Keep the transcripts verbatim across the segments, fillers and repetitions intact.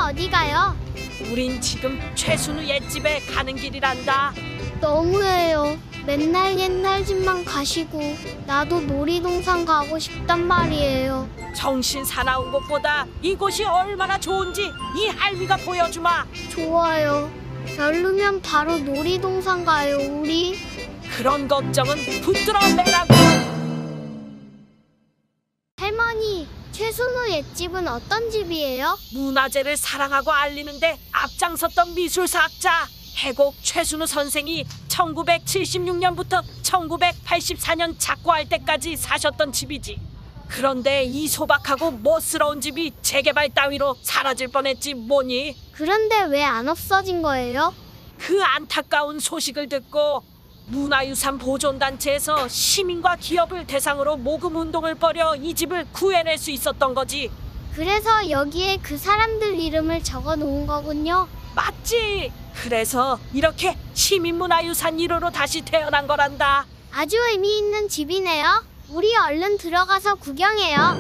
어디 가요? 우린 지금 최순우 옛집에 가는 길이란다. 너무해요. 맨날 옛날 집만 가시고 나도 놀이동산 가고 싶단 말이에요. 정신 사나운 것보다 이곳이 얼마나 좋은지 이 할미가 보여주마. 좋아요. 별로면 바로 놀이동산 가요, 우리. 그런 걱정은 붙들어 매라고. 할머니, 최순우 옛집은 어떤 집이에요? 문화재를 사랑하고 알리는데 앞장섰던 미술사학자 해곡 최순우 선생이 천구백칠십육 년부터 천구백팔십사 년 작고할 때까지 사셨던 집이지. 그런데 이 소박하고 멋스러운 집이 재개발 따위로 사라질 뻔했지 뭐니. 그런데 왜 안 없어진 거예요? 그 안타까운 소식을 듣고 문화유산 보존단체에서 시민과 기업을 대상으로 모금운동을 벌여 이 집을 구해낼 수 있었던 거지. 그래서 여기에 그 사람들 이름을 적어 놓은 거군요. 맞지? 그래서 이렇게 시민문화유산 일 호로 다시 태어난 거란다. 아주 의미 있는 집이네요. 우리 얼른 들어가서 구경해요.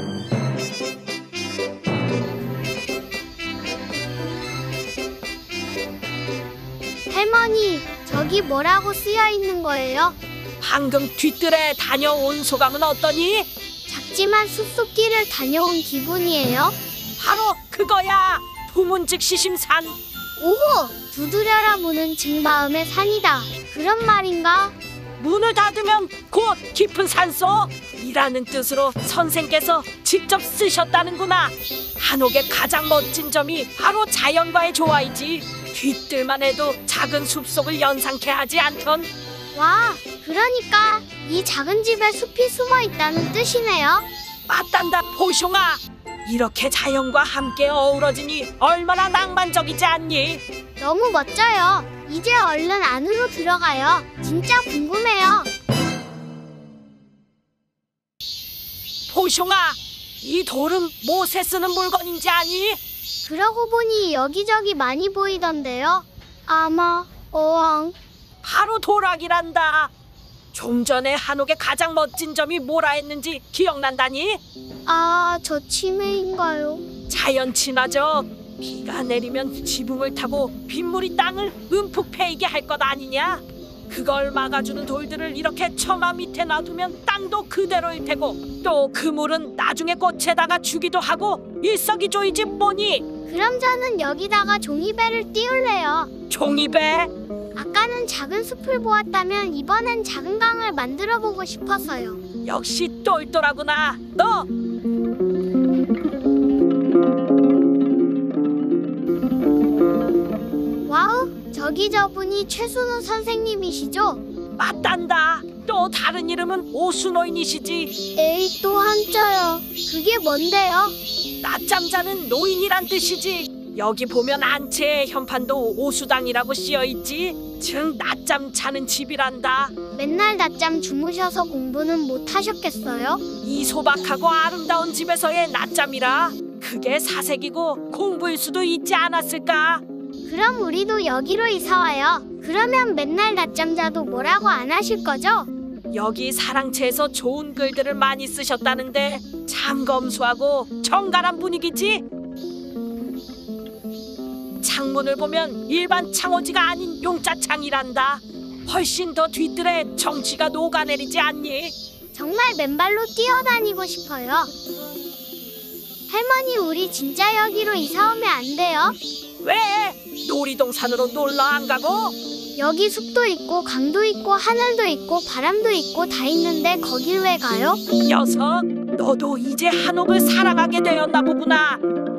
할머니, 저기 뭐라고 쓰여 있는 거예요? 방금 뒤뜰에 다녀온 소감은 어떠니? 작지만 숲속길을 다녀온 기분이에요. 바로 그거야. 부문즉 시심산. 오호! 두드려라 문은 증마음의 산이다. 그런 말인가? 문을 닫으면 곧 깊은 산속 이라는 뜻으로 선생께서 직접 쓰셨다는구나. 한옥의 가장 멋진 점이 바로 자연과의 조화이지. 뒤뜰만 해도 작은 숲속을 연상케 하지 않던. 와, 그러니까 이 작은 집에 숲이 숨어 있다는 뜻이네요. 맞단다 보숑아. 이렇게 자연과 함께 어우러지니 얼마나 낭만적이지 않니? 너무 멋져요. 이제 얼른 안으로 들어가요. 진짜 궁금해요. 보숑아, 이 돌은 못에 쓰는 물건인지 아니? 그러고 보니 여기저기 많이 보이던데요. 아마 어항. 바로 도락이란다. 좀 전에 한옥의 가장 멋진 점이 뭐라 했는지 기억난다니? 아, 저 치매인가요? 자연 친화적. 비가 내리면 지붕을 타고 빗물이 땅을 움푹 패이게 할 것 아니냐? 그걸 막아주는 돌들을 이렇게 처마 밑에 놔두면 땅도 그대로일 테고 또 그 물은 나중에 꽃에다가 주기도 하고 일석이조이지 뭐니? 그럼 저는 여기다가 종이배를 띄울래요. 종이배? 아까는 작은 숲을 보았다면 이번엔 작은 강을 만들어 보고 싶어서요. 역시 똘똘하구나. 너! 와우, 저기 저분이 최순우 선생님이시죠? 맞단다. 또 다른 이름은 오수노인이시지. 에이, 또 한자요. 그게 뭔데요? 낮잠자는 노인이란 뜻이지. 여기 보면 안채의 현판도 오수당이라고 씌어있지. 즉 낮잠 자는 집이란다. 맨날 낮잠 주무셔서 공부는 못 하셨겠어요? 이 소박하고 아름다운 집에서의 낮잠이라 그게 사색이고 공부일 수도 있지 않았을까? 그럼 우리도 여기로 이사와요. 그러면 맨날 낮잠 자도 뭐라고 안 하실 거죠? 여기 사랑채에서 좋은 글들을 많이 쓰셨다는데 참 검소하고 정갈한 분위기지? 창문을 보면 일반 창호지가 아닌 용자창이란다. 훨씬 더 뒤뜰에 정취가 녹아내리지 않니? 정말 맨발로 뛰어다니고 싶어요. 할머니, 우리 진짜 여기로 이사 오면 안 돼요? 왜? 놀이동산으로 놀러 안 가고? 여기 숲도 있고 강도 있고 하늘도 있고 바람도 있고 다 있는데 거길 왜 가요? 녀석, 너도 이제 한옥을 사랑하게 되었나 보구나.